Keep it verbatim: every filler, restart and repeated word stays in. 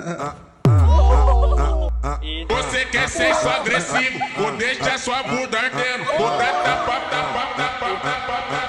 Você quer sexo agressivo, vou deixar sua bunda ardendo. Vou dar tapa, tapa, tapa, tapa, tapa.